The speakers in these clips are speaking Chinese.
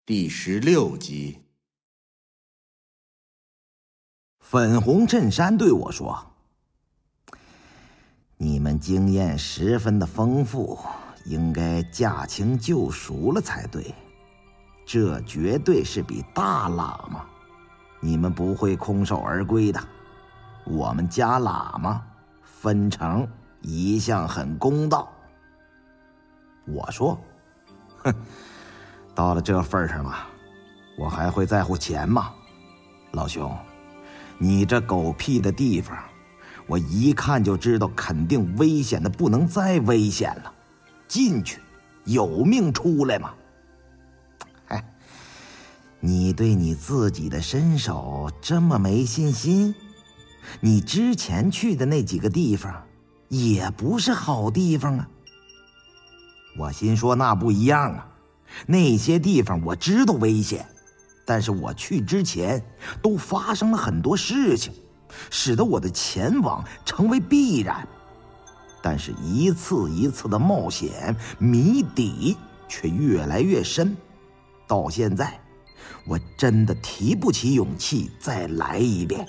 第16集。 粉红衬衫对我说：“你们经验十分的丰富，应该驾轻就熟了才对。这绝对是笔大喇嘛，你们不会空手而归的。我们家喇嘛分成一向很公道。”我说：“哼，到了这份上了，我还会在乎钱吗？老兄，你这狗屁的地方，我一看就知道肯定危险的不能再危险了，进去有命出来吗？哎，你对你自己的身手这么没信心？你之前去的那几个地方也不是好地方啊。”我心说那不一样啊，那些地方我知道危险，但是我去之前都发生了很多事情，使得我的前往成为必然。但是一次一次的冒险，谜底却越来越深，到现在我真的提不起勇气再来一遍。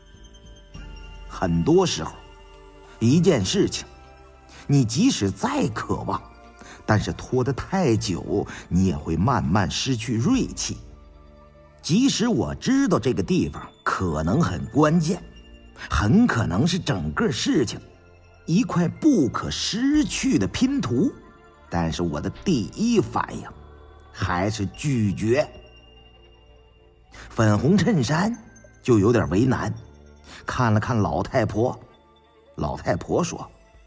很多时候，一件事情你即使再渴望，但是拖得太久，你也会慢慢失去锐气。即使我知道这个地方可能很关键，很可能是整个事情一块不可失去的拼图，但是我的第一反应还是拒绝。粉红衬衫就有点为难，看了看老太婆，老太婆说：“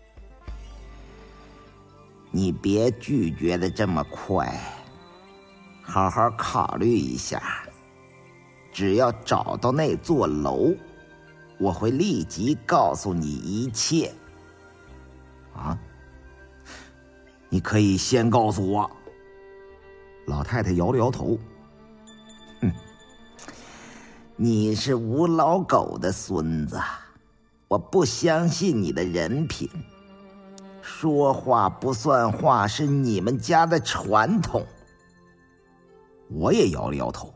你别拒绝的这么快，好好考虑一下。只要找到那座楼，我会立即告诉你一切。”啊？你可以先告诉我。老太太摇了摇头：“哼，你是吴老狗的孙子，我不相信你的人品。说话不算话是你们家的传统。”我也摇了摇头：“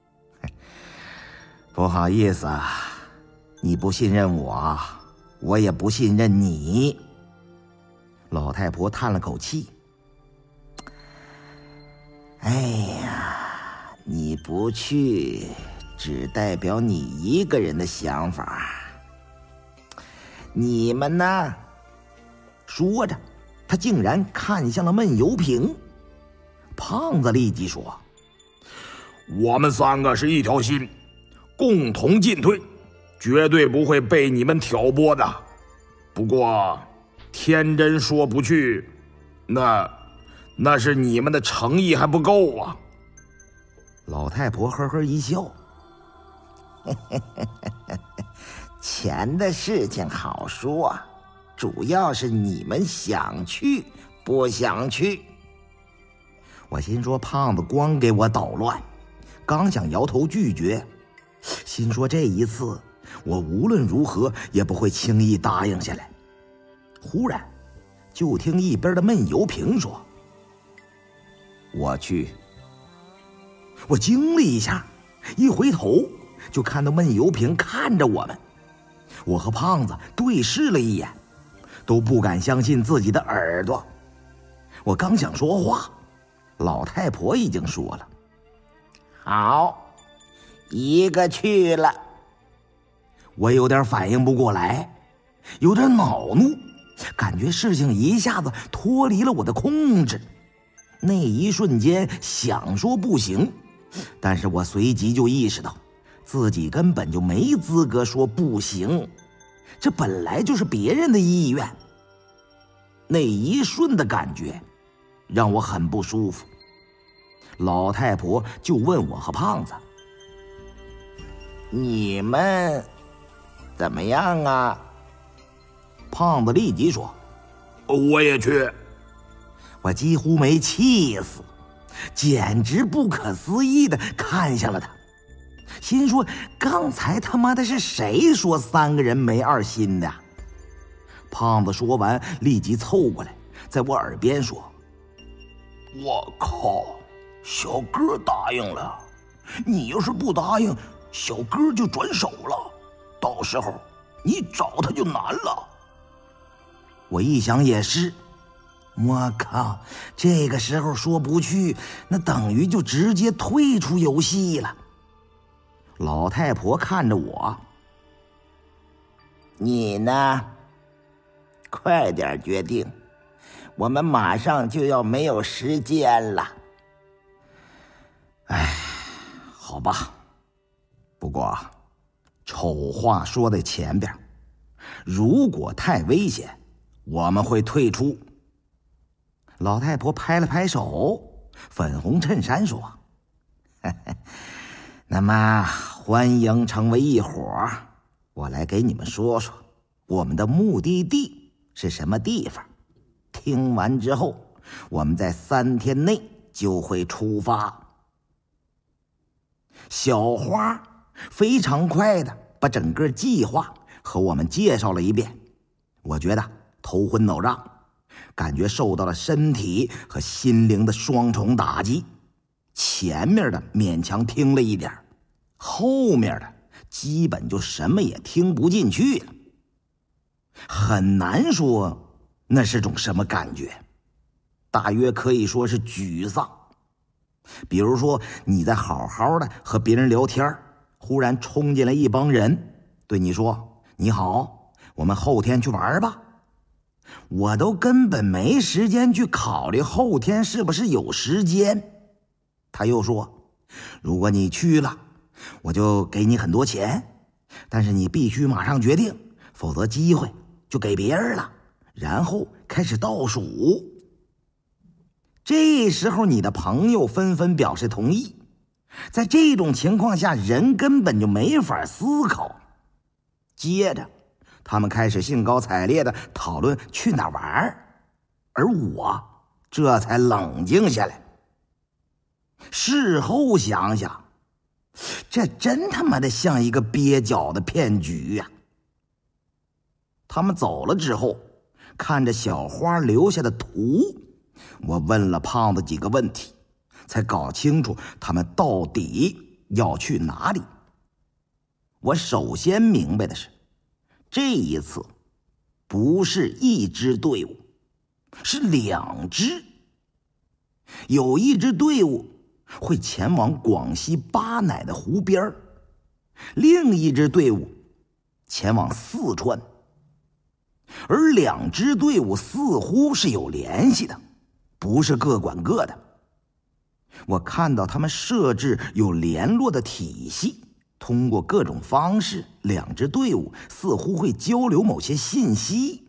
不好意思啊，你不信任我，我也不信任你。”老太婆叹了口气：“哎呀，你不去，只代表你一个人的想法。你们呢？”说着，他竟然看向了闷油瓶。胖子立即说：“ 我们三个是一条心，共同进退，绝对不会被你们挑拨的。不过，天真说不去，那是你们的诚意还不够啊。” 老太婆呵呵一笑：“钱的事情好说，主要是你们想去不想去。”我心说胖子光给我捣乱，刚想摇头拒绝，心说这一次我无论如何也不会轻易答应下来。忽然就听一边的闷油瓶说：“我去。”我惊了一下，一回头就看到闷油瓶看着我们。我和胖子对视了一眼，都不敢相信自己的耳朵。我刚想说话，老太婆已经说了：“好，一个去了。”我有点反应不过来，有点恼怒，感觉事情一下子脱离了我的控制。那一瞬间想说不行，但是我随即就意识到自己根本就没资格说不行，这本来就是别人的意愿。那一瞬的感觉让我很不舒服。老太婆就问我和胖子：“你们怎么样啊？”胖子立即说：“ 我也去。” 我几乎没气死，简直不可思议的看向了他，心说刚才他妈的是谁说三个人没二心的？胖子说完立即凑过来在我耳边说：“ 我靠， 小哥答应了，你要是不答应，小哥就转手了，到时候你找他就难了。 我一想也是，我靠，这个时候说不去，那等于就直接退出游戏了。老太婆看着我， 你呢？快点决定，我们马上就要没有时间了。 好吧，不过丑话说在前边，如果太危险，我们会退出。老太婆拍了拍手，粉红衬衫说：“那么欢迎成为一伙，我来给你们说说我们的目的地是什么地方。听完之后，我们在3天内就会出发。”小花非常快的把整个计划和我们介绍了一遍，我觉得头昏脑胀，感觉受到了身体和心灵的双重打击。前面的勉强听了一点，后面的基本就什么也听不进去了。很难说那是种什么感觉，大约可以说是沮丧。比如说你在好好的和别人聊天，忽然冲进来一帮人对你说：“你好，我们后天去玩吧。”我都根本没时间去考虑后天是不是有时间。他又说：“如果你去了，我就给你很多钱，但是你必须马上决定，否则机会就给别人了。”然后开始倒数。这时候你的朋友纷纷表示同意。在这种情况下，人根本就没法思考。接着他们开始兴高采烈地讨论去哪玩，而我这才冷静下来。事后想想，这真他妈的像一个蹩脚的骗局呀！他们走了之后，看着小花留下的图，我问了胖子几个问题，才搞清楚他们到底要去哪里。我首先明白的是，这一次不是一支队伍，是2支。有一支队伍会前往广西巴乃的湖边，另一支队伍前往四川，而2支队伍似乎是有联系的，不是各管各的。我看到他们设置有联络的体系，通过各种方式，2支队伍似乎会交流某些信息。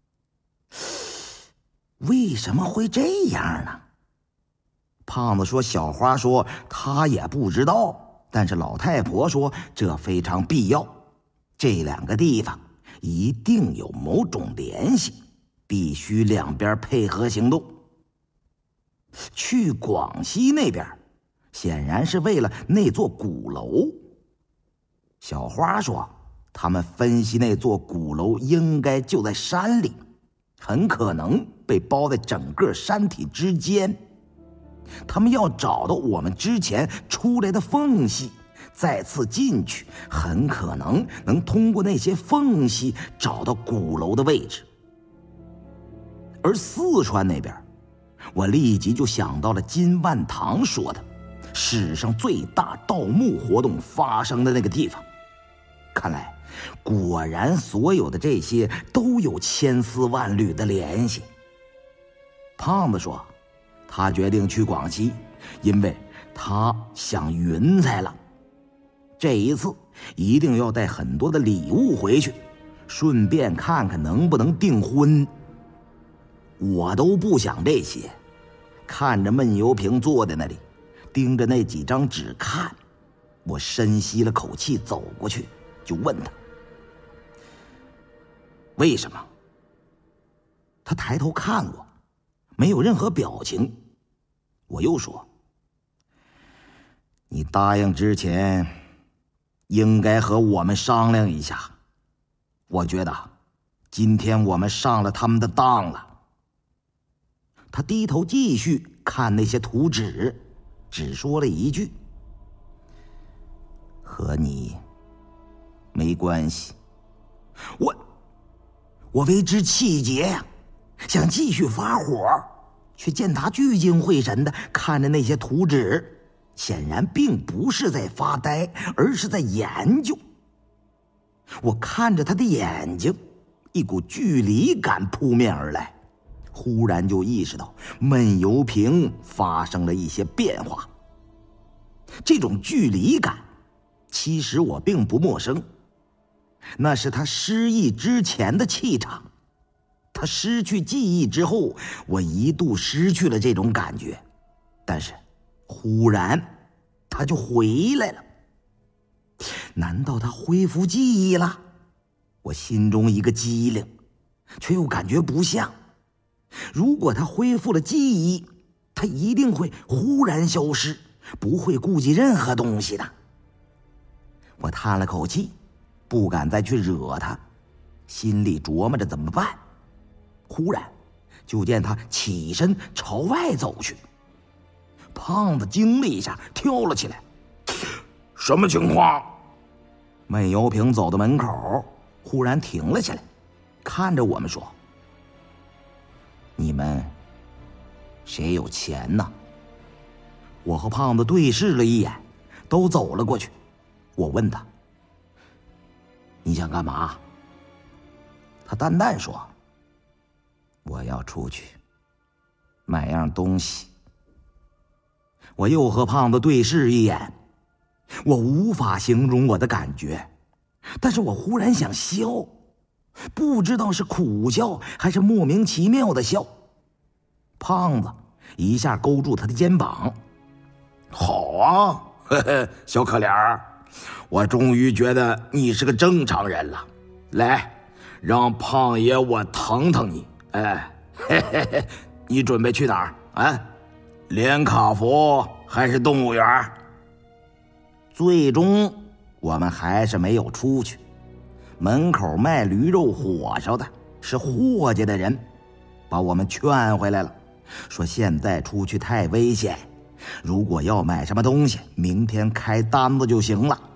为什么会这样呢？胖子说，小花说他也不知道，但是老太婆说这非常必要，这2个地方一定有某种联系，必须两边配合行动。去广西那边显然是为了那座鼓楼。小花说他们分析那座鼓楼应该就在山里，很可能被包在整个山体之间。他们要找到我们之前出来的缝隙，再次进去，很可能能通过那些缝隙找到鼓楼的位置。而四川那边，我立即就想到了金万堂说的史上最大盗墓活动发生的那个地方。看来果然所有的这些都有千丝万缕的联系。胖子说他决定去广西，因为他想云彩了，这一次一定要带很多的礼物回去，顺便看看能不能订婚。我都不想这些，看着闷油瓶坐在那里，盯着那几张纸看，我深吸了口气，走过去就问他为什么。他抬头看我，没有任何表情。我又说，你答应之前应该和我们商量一下，我觉得今天我们上了他们的当了。他低头继续看那些图纸， 只说了一句：“和你没关系。”我为之气结呀，想继续发火，却见他聚精会神地看着那些图纸，显然并不是在发呆，而是在研究。我看着他的眼睛，一股距离感扑面而来，忽然就意识到闷油瓶发生了一些变化。这种距离感，其实我并不陌生。那是他失忆之前的气场。他失去记忆之后，我一度失去了这种感觉，但是忽然他就回来了。难道他恢复记忆了？我心中一个机灵，却又感觉不像。如果他恢复了记忆，他一定会忽然消失，不会顾及任何东西的。我叹了口气，不敢再去惹他，心里琢磨着怎么办。忽然就见他起身朝外走去。胖子惊了一下，跳了起来。 什么情况？ 闷油瓶走到门口，忽然停了下来，看着我们说：“你们谁有钱呢？”我和胖子对视了一眼，都走了过去。我问他：“你想干嘛？”他淡淡说：“我要出去买样东西。”我又和胖子对视一眼，我无法形容我的感觉，但是我忽然想笑，不知道是苦笑还是莫名其妙的笑。胖子一下勾住他的肩膀：“ 好啊，嘿嘿，小可怜儿，我终于觉得你是个正常人了。来，让胖爷我疼疼你。哎，嘿嘿嘿，你准备去哪儿啊？连卡佛还是动物园？” 最终我们还是没有出去。门口卖驴肉火烧的是霍家的人，把我们劝回来了，说现在出去太危险，如果要买什么东西，明天开单子就行了。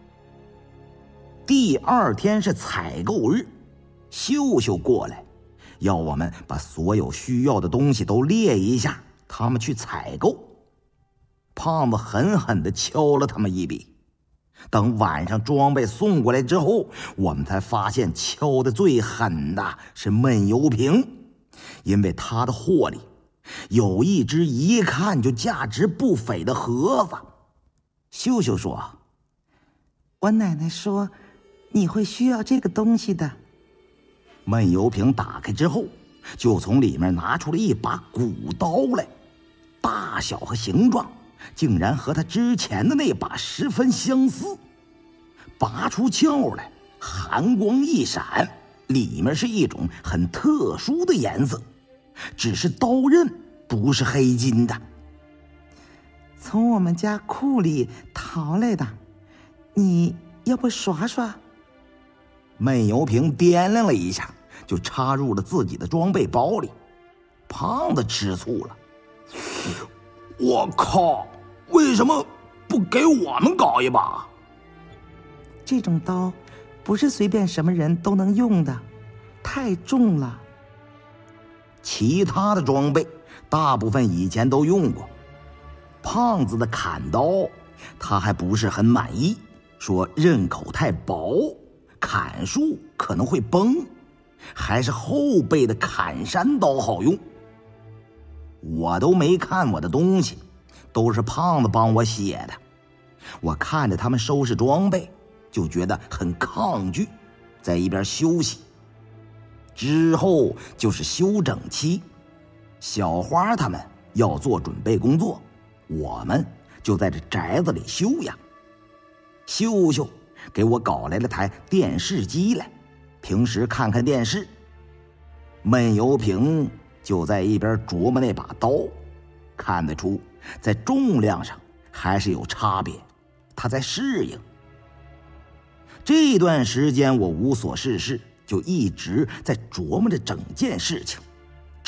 第二天是采购日，秀秀过来要我们把所有需要的东西都列一下，他们去采购。胖子狠狠地敲了他们一笔。等晚上装备送过来之后，我们才发现敲的最狠的是闷油瓶，因为他的货里有一只一看就价值不菲的盒子。秀秀说：“ 我奶奶说你会需要这个东西的。” 闷油瓶打开之后，就从里面拿出了一把古刀来，大小和形状竟然和他之前的那把十分相似。拔出鞘来，寒光一闪，里面是一种很特殊的颜色，只是刀刃不是黑金的。 从我们家库里淘来的，你要不耍耍？ 闷油瓶掂量了一下，就插入了自己的装备包里。胖子吃醋了：“ 我靠，为什么不给我们搞一把？” 这种刀不是随便什么人都能用的，太重了。 其他的装备大部分以前都用过，胖子的砍刀他还不是很满意，说刃口太薄，砍树可能会崩，还是后背的砍山刀好用。我都没看我的东西，都是胖子帮我写的。我看着他们收拾装备，就觉得很抗拒，在一边休息。之后就是休整期，小花他们要做准备工作，我们就在这宅子里休养。秀秀给我搞来了台电视机来，平时看看电视。闷油瓶就在一边琢磨那把刀，看得出在重量上还是有差别，他在适应。这段时间我无所事事，就一直在琢磨着整件事情，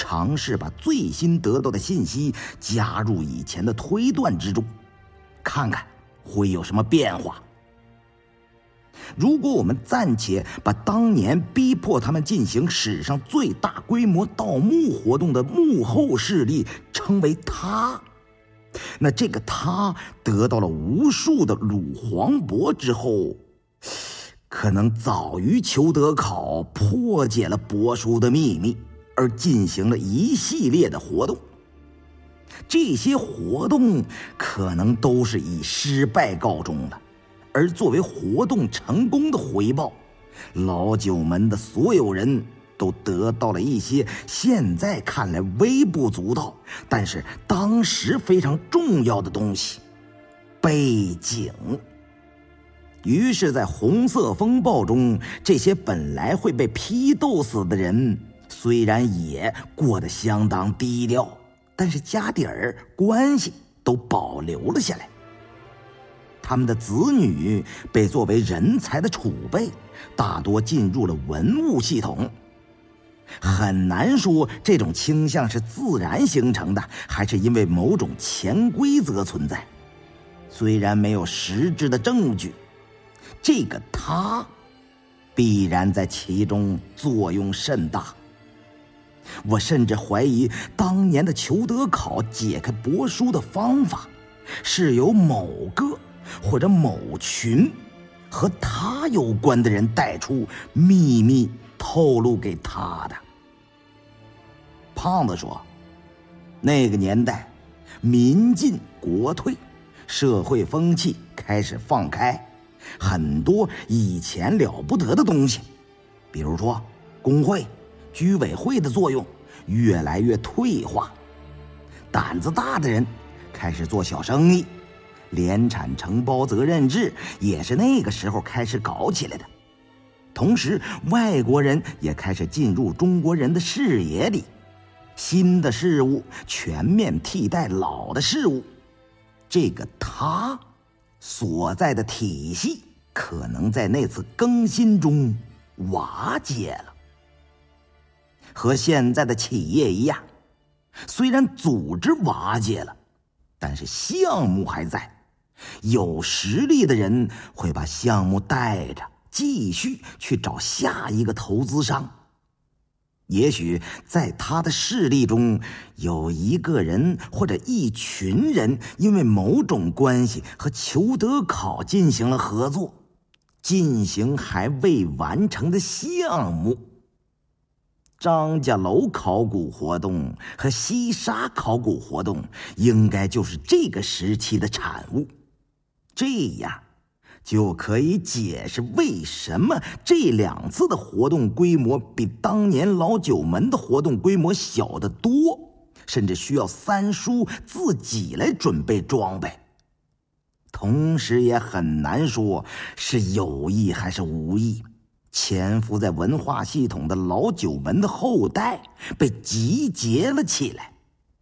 尝试把最新得到的信息加入以前的推断之中，看看会有什么变化。如果我们暂且把当年逼迫他们进行史上最大规模盗墓活动的幕后势力称为他，那这个他得到了无数的鲁黄帛之后，可能早于裘德考破解了帛书的秘密，而进行了一系列的活动。这些活动可能都是以失败告终的，而作为活动成功的回报，老九门的所有人都得到了一些现在看来微不足道，但是当时非常重要的东西——背景。于是在红色风暴中，这些本来会被批斗死的人虽然也过得相当低调，但是家底儿关系都保留了下来。他们的子女被作为人才的储备，大多进入了文物系统。很难说这种倾向是自然形成的，还是因为某种潜规则存在。虽然没有实质的证据，这个他必然在其中作用甚大。我甚至怀疑当年的裘德考解开帛书的方法是由某个或者某群和他有关的人带出，秘密透露给他的。胖子说，那个年代民进国退，社会风气开始放开，很多以前了不得的东西，比如说工会、居委会的作用越来越退化。胆子大的人开始做小生意，联产承包责任制也是那个时候开始搞起来的。同时外国人也开始进入中国人的视野里，新的事物全面替代老的事物。这个他所在的体系可能在那次更新中瓦解了。和现在的企业一样，虽然组织瓦解了，但是项目还在。有实力的人会把项目带着，继续去找下一个投资商。也许在他的势力中，有一个人或者一群人因为某种关系和裘德考进行了合作，进行还未完成的项目。张家楼考古活动和西沙考古活动应该就是这个时期的产物，这样就可以解释为什么这两次的活动规模比当年老九门的活动规模小得多，甚至需要三叔自己来准备装备。同时也很难说是有意还是无意，潜伏在文化系统的老九门的后代被集结了起来。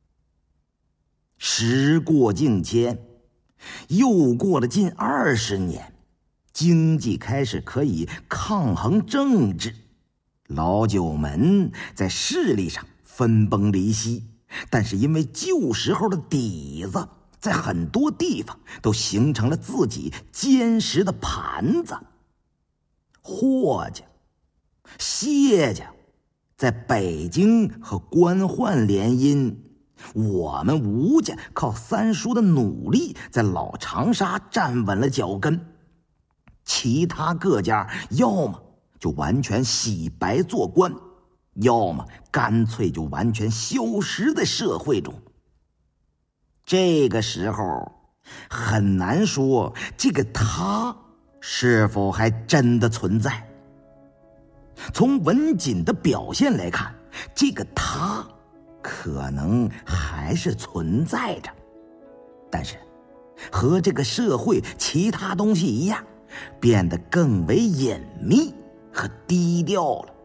时过境迁，又过了近20年，经济开始可以抗衡政治，老九门在势力上分崩离析，但是因为旧时候的底子，在很多地方都形成了自己坚实的盘子。霍家、谢家在北京和官宦联姻，我们吴家靠三叔的努力在老长沙站稳了脚跟，其他各家要么就完全洗白做官，要么干脆就完全消失在社会中。这个时候很难说这个他是否还真的存在。从文锦的表现来看，这个他可能还是存在着，但是和这个社会其他东西一样，变得更为隐秘和低调了。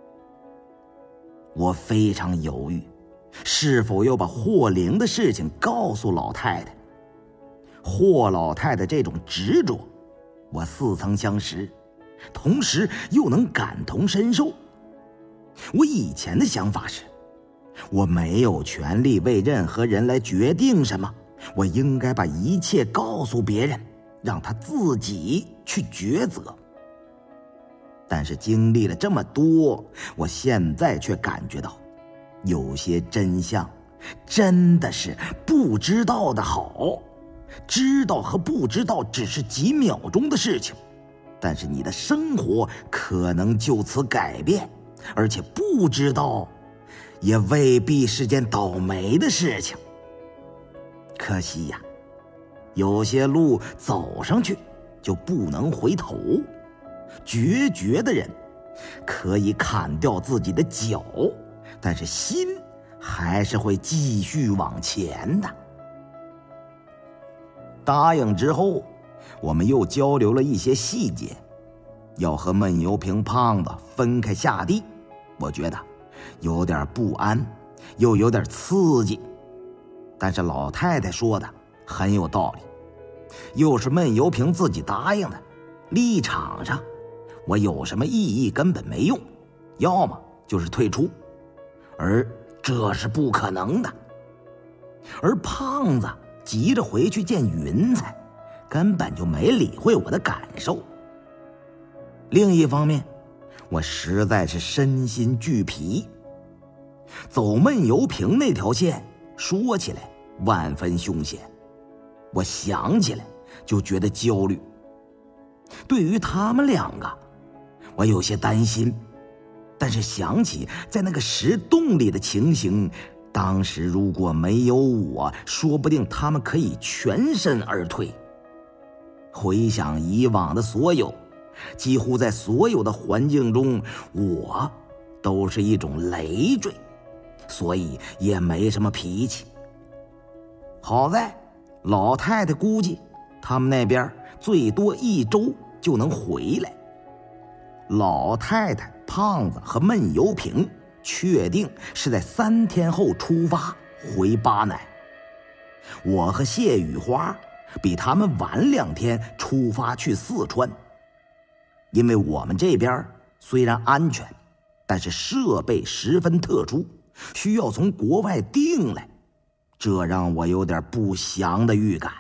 我非常犹豫，是否要把霍灵的事情告诉老太太。霍老太太这种执着，我似曾相识，同时又能感同身受。我以前的想法是， 我没有权利为任何人来决定什么，我应该把一切告诉别人，让他自己去抉择。但是经历了这么多，我现在却感觉到，有些真相真的是不知道的好。知道和不知道只是几秒钟的事情，但是你的生活可能就此改变，而且不知道也未必是件倒霉的事情。可惜呀，有些路走上去就不能回头。决绝的人可以砍掉自己的脚，但是心还是会继续往前的。答应之后，我们又交流了一些细节，要和闷油瓶胖子分开下地，我觉得有点不安，又有点刺激。但是老太太说的很有道理，又是闷油瓶自己答应的，立场上我有什么异议根本没用，要么就是退出，而这是不可能的。而胖子急着回去见云彩，根本就没理会我的感受。另一方面，我实在是身心俱疲。走闷油瓶那条线说起来万分凶险，我想起来就觉得焦虑。对于他们两个，我有些担心，但是想起在那个石洞里的情形，当时如果没有我，说不定他们可以全身而退。回想以往的所有，几乎在所有的环境中，我都是一种累赘，所以也没什么脾气。好在老太太估计他们那边最多1周就能回来。老太太、胖子和闷油瓶确定是在3天后出发回巴乃。我和谢雨花比他们晚2天出发去四川，因为我们这边虽然安全，但是设备十分特殊，需要从国外订来，这让我有点不祥的预感。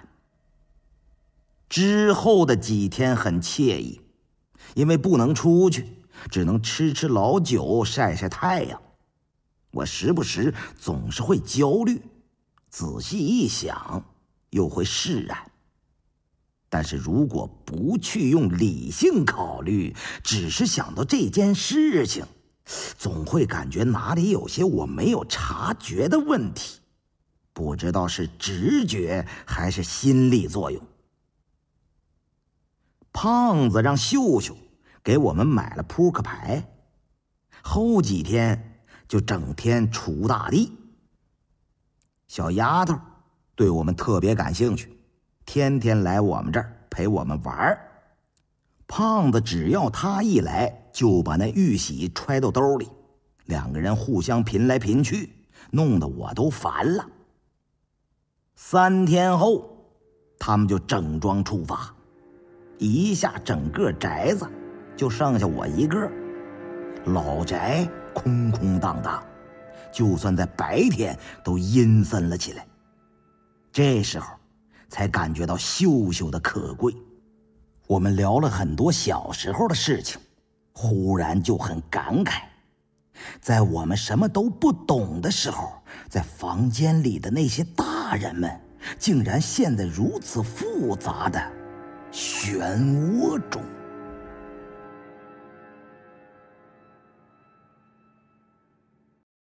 之后的几天很惬意，因为不能出去，只能吃老酒，晒晒太阳。我时不时总是会焦虑，仔细一想又会释然。但是如果不去用理性考虑，只是想到这件事情，总会感觉哪里有些我没有察觉的问题，不知道是直觉还是心理作用。胖子让秀秀给我们买了扑克牌，后几天就整天锄大地。小丫头对我们特别感兴趣，天天来我们这儿陪我们玩。胖子只要他一来，就把那玉玺揣到兜里，两个人互相拼来拼去，弄得我都烦了。3天后，他们就整装出发，一下整个宅子就剩下我一个，老宅空空荡荡，就算在白天都阴森了起来。这时候才感觉到秀秀的可贵。我们聊了很多小时候的事情，忽然就很感慨，在我们什么都不懂的时候，在房间里的那些大人们竟然陷在如此复杂的漩涡中。